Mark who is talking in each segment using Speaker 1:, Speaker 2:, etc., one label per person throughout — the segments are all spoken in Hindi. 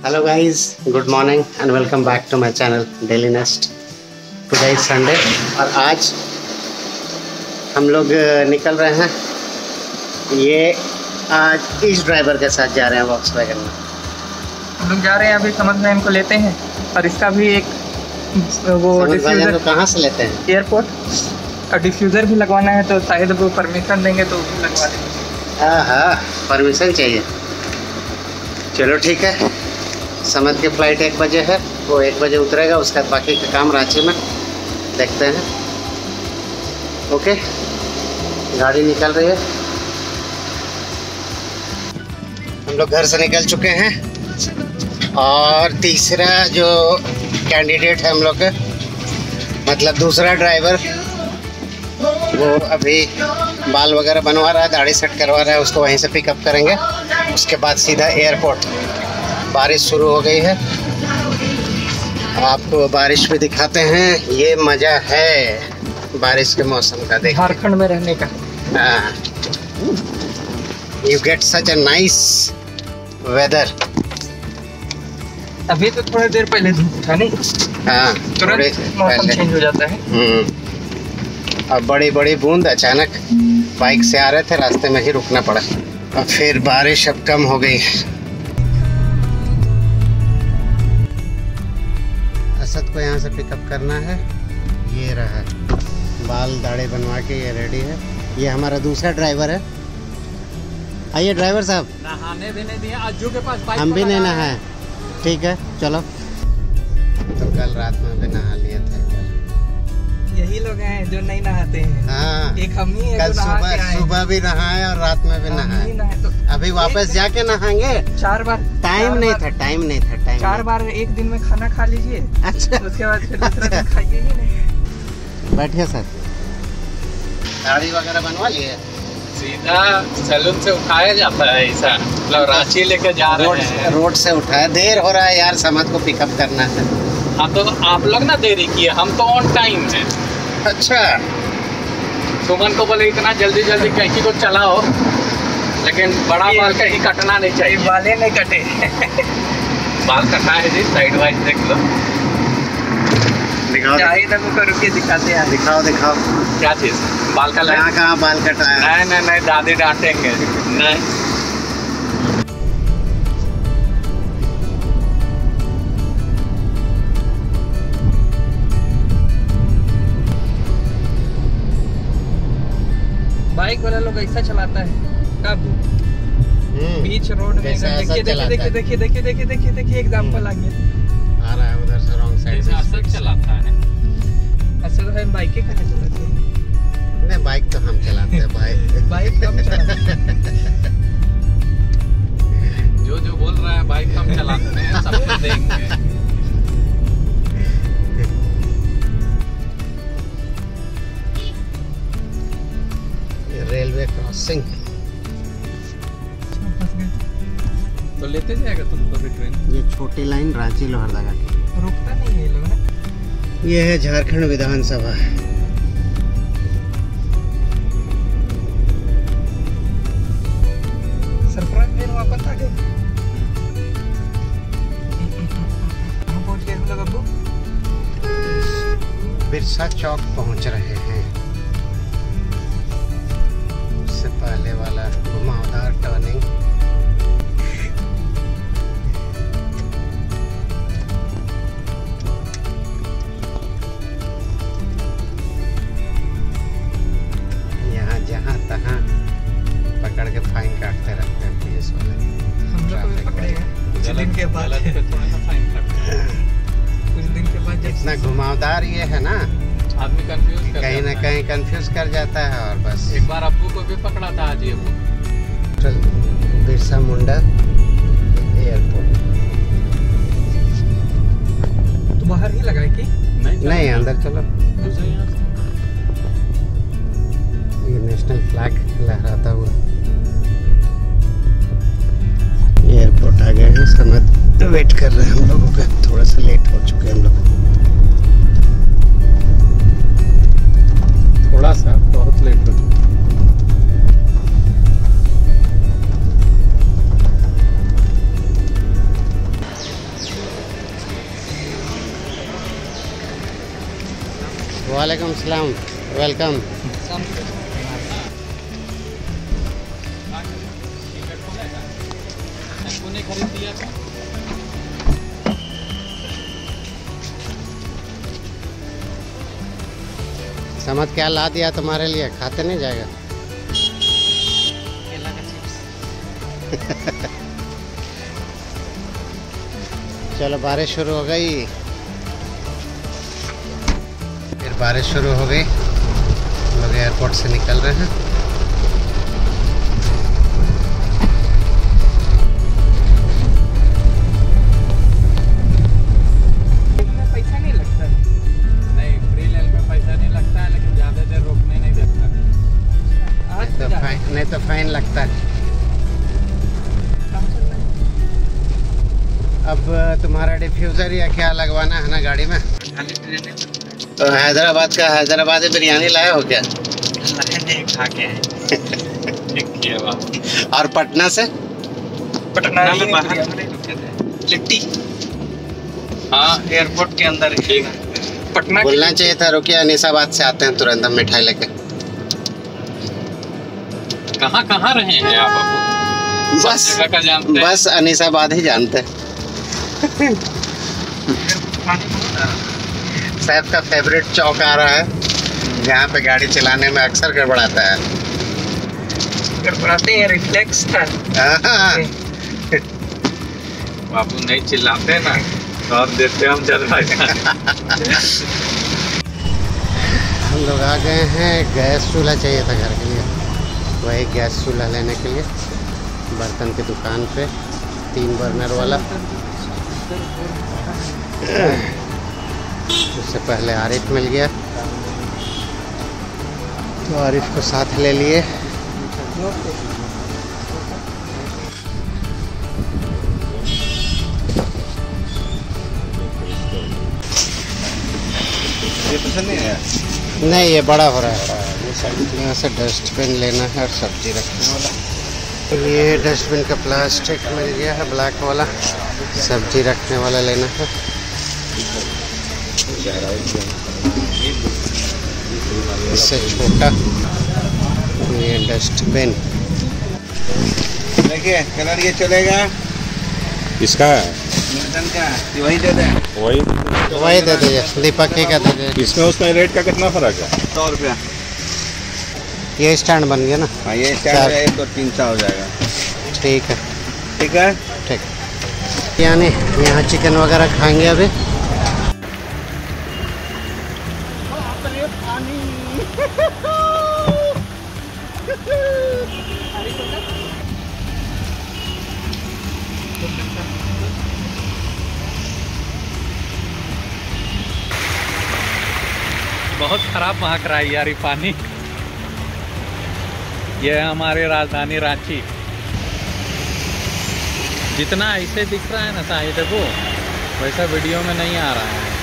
Speaker 1: Hello guys, good morning and welcome back to my channel Daily Nest. Today is Sunday और आज हम लोग निकल रहे हैं। ये आज इस ड्राइवर के साथ जा रहे हैं वॉक्सवैगन में।
Speaker 2: हम लोग जा रहे हैं, अभी समझ को लेते हैं और इसका भी एक वो डिफ्यूजर
Speaker 1: कहाँ से लेते हैं?
Speaker 2: एयरपोर्ट। और डिफ्यूज़र भी लगवाना है तो शायद वो परमिशन देंगे तो भी लगवा देंगे।
Speaker 1: हाँ, परमिशन चाहिए। चलो ठीक है। समझ की फ़्लाइट 1 बजे है, वो 1 बजे उतरेगा। उसका बाकी का काम रांची में देखते हैं। ओके, गाड़ी निकल रही है। हम लोग घर से निकल चुके हैं और तीसरा जो कैंडिडेट है हम लोग का, मतलब दूसरा ड्राइवर, वो अभी बाल वगैरह बनवा रहा है, दाढ़ी सेट करवा रहा है। उसको वहीं से पिकअप करेंगे। उसके बाद सीधा एयरपोर्ट। बारिश शुरू हो गई है, आपको बारिश भी दिखाते हैं। ये मज़ा है बारिश के मौसम का। देखिए,
Speaker 2: झारखंड में रहने का।
Speaker 1: You get such a nice weather.
Speaker 2: अभी तो थोड़ी देर पहले धूप था नहीं?
Speaker 1: हाँ,
Speaker 2: तुरंत मौसम चेंज हो जाता है।
Speaker 1: और बड़ी बड़ी बूंद अचानक। बाइक से आ रहे थे, रास्ते में ही रुकना पड़ा और फिर बारिश अब कम हो गई। असद को यहाँ से पिकअप करना है। ये रहा, बाल दाढ़ी बनवा के ये रेडी है। ये हमारा दूसरा ड्राइवर है। आइए ड्राइवर साहब।
Speaker 2: नहाने भी नहीं दिया, अज्जू के पास बाइक
Speaker 1: हम भी नहीं नहाए। ठीक है, चलो। तो कल रात में भी नहा लिए थे।
Speaker 2: यही लोग हैं जो नहीं नहाते हैं।
Speaker 1: हाँ,
Speaker 2: एक हम ही
Speaker 1: कल सुबह भी नहाए और रात में भी नहाए।
Speaker 2: तो
Speaker 1: अभी वापस जाके नहाएंगे।
Speaker 2: 4 बार।
Speaker 1: टाइम नहीं था।
Speaker 2: 4 बार एक दिन में खाना खा लीजिए।
Speaker 1: अच्छा,
Speaker 2: उसके बाद फिर दूसरा दिन खाइए ही नहीं।
Speaker 1: बैठिए सर। दाढ़ी वगैरह बनवा लिए?
Speaker 3: सीधा सैलून से उठाया जाता है ऐसा, मतलब रांची लेके जा रहे हैं।
Speaker 1: रोड से उठाया। देर हो रहा है यार, समझ को पिकअप करना है।
Speaker 3: हाँ, तो आप लोग ना देरी किए, हम तो ऑन टाइम है।
Speaker 1: अच्छा,
Speaker 3: सुमन को बोले इतना जल्दी जल्दी कैंची को चलाओ, लेकिन बड़ा बाल कहीं कटना नहीं चाहिए।
Speaker 2: बालें नहीं कटे।
Speaker 3: बाल कटा है जी, साइड वाइज देख लो।
Speaker 1: दिखाओ
Speaker 2: रुके दिखाते हैं।
Speaker 1: दिखाओ
Speaker 3: क्या चीज़? बाल का
Speaker 1: कहाँ बाल कटाया?
Speaker 3: नहीं, दादी डांटेंगे। नहीं,
Speaker 2: बाइक वाला लोग ऐसा चलाता है कब बीच रोड में। देखिए एग्जांपल आ गया।
Speaker 1: आ रहा है उधर से, रॉन्ग साइड से।
Speaker 3: असद चलाता है।
Speaker 2: असद है, बाइक कहाँ चलाते हैं?
Speaker 1: नहीं, बाइक तो हम चलाते हैं।
Speaker 2: बाइक कम चलाते हैं।
Speaker 3: जो बोल रहा है बाइक हम चलाते हैं, सबको देंगे।
Speaker 1: Railway crossing.
Speaker 3: तो लेते जाएगा तुमको भी ट्रेन।
Speaker 1: ये छोटी लाइन रांची लोहरदगा की।
Speaker 2: रुकता नहीं है ये लोग ना।
Speaker 1: ये है झारखंड विधानसभा।
Speaker 2: सरफराज फिर वापस आ गए। पहुंच गए हम लोग। अब्बू
Speaker 1: बिरसा चौक पहुंच रहे हैं। उससे पहले वाला घुमावदार टर्निंग। यहाँ जहाँ तहाँ पकड़ के फाइन काटते रहते हैं पुलिस वाले।
Speaker 2: हम लोग को भी पकड़ेगा कुछ दिन के बाद। कुछ दिन के बाद
Speaker 1: इतना घुमावदार ये है ना,
Speaker 3: आदमी कंफ्यूज
Speaker 1: कहीं ना कहीं कंफ्यूज कर जाता है। और बस
Speaker 3: एक बार अब्बू को भी पकड़ा था आज ये।
Speaker 1: बिरसा मुंडा एयरपोर्ट।
Speaker 2: तो बाहर ही लगाए कि
Speaker 1: नहीं, अंदर चलो। ये नेशनल फ्लैग लहराता हुआ एयरपोर्ट आ गए हैं। समय वेट कर रहे हैं हम लोगों का। थोड़ा सा लेट हो चुके हैं हम लोग।
Speaker 3: थोड़ा सा, बहुत लेट हो चुका।
Speaker 1: वालेकुम सलाम, वेलकम। समझ क्या ला दिया तुम्हारे लिए, खाते नहीं जाएगा। चलो बारिश शुरू हो गई, फिर बारिश शुरू हो गई, लोग एयरपोर्ट से निकल रहे हैं।
Speaker 2: पैसा नहीं लगता,
Speaker 3: नहीं फ्री लेल में पैसा नहीं लगता है, लेकिन ज़्यादा देर रोकने नहीं देता।
Speaker 1: नहीं तो फाइन लगता है। अब तुम्हारा डिफ्यूज़र या क्या लगवाना है ना गाड़ी में। तो हैदराबाद का हैदराबादी बिरयानी लाए हो क्या?
Speaker 2: खा के
Speaker 1: और पटना से?
Speaker 2: पटना में बाहर लिट्टी,
Speaker 3: हाँ
Speaker 2: एयरपोर्ट के अंदर पटना
Speaker 1: बोलना चाहिए था रुकिए, अनीसाबाद से आते हैं तुरंत हम मिठाई लेके।
Speaker 3: कहाँ कहाँ रहे हैं आप अबू?
Speaker 1: बस
Speaker 3: जगह का जानते हैं?
Speaker 1: बस अनीसाबाद ही जानते हैं। साहब का फेवरेट चौक आ रहा है, जहाँ पे गाड़ी चलाने में अक्सर गड़बड़ाता है।
Speaker 2: गड़बड़ाते हैं, रिफ्लेक्स था।
Speaker 3: बाबू नहीं चिल्लाते ना तो आप देते हम चल रहे।
Speaker 1: हम लोग आ गए हैं, गैस चूल्हा चाहिए था घर के लिए, वही गैस चूल्हा लेने के लिए बर्तन की दुकान पे, 3 बर्नर वाला। उससे पहले आरिफ मिल गया तो आरिफ को साथ ले लिए।
Speaker 4: ये पसंद नहीं है?
Speaker 1: नहीं ये बड़ा हो रहा है, यहाँ से डस्टबिन लेना है और सब्जी रखने वाला। ये डस्टबिन का प्लास्टिक मिल गया है ब्लैक वाला, सब्जी रखने वाला लेना है। इससे छोटा ये डस्टबिन।
Speaker 4: देखिए कलर ये चलेगा।
Speaker 5: किसका है?
Speaker 4: मिल्टन का, ये वही दे दें।
Speaker 1: वही दे दीजिए, दीपक ही का दे दीजिए।
Speaker 5: इसमें उसका रेट का कितना फर्क है?
Speaker 4: 100 रुपया।
Speaker 1: ये स्टैंड बन गया ना?
Speaker 4: हाँ ये चार है तो 300 हो जाएगा।
Speaker 1: ठीक है
Speaker 4: ठीक है
Speaker 1: ठीक। यानी यहाँ चिकन वगैरह खाएंगे अभी।
Speaker 3: बहुत खराब महक रहा है यार ये पानी। ये है हमारी राजधानी रांची। जितना ऐसे दिख रहा है ना शायद वो वैसा वीडियो में नहीं आ रहा है।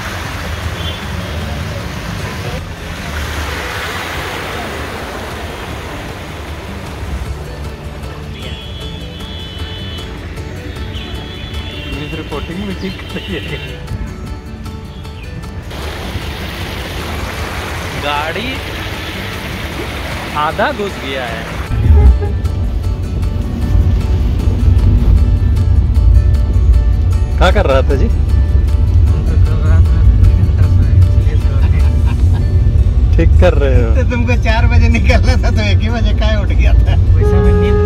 Speaker 3: न्यूज़ रिपोर्टिंग भी ठीक है। गाड़ी आधा घुस गया है। क्या कर रहा था जी? ठीक कर रहे हो।
Speaker 1: तो तुमको 4 बजे निकलना था तो 1 ही बजे काहे उठ गया था?
Speaker 2: वैसे में नींद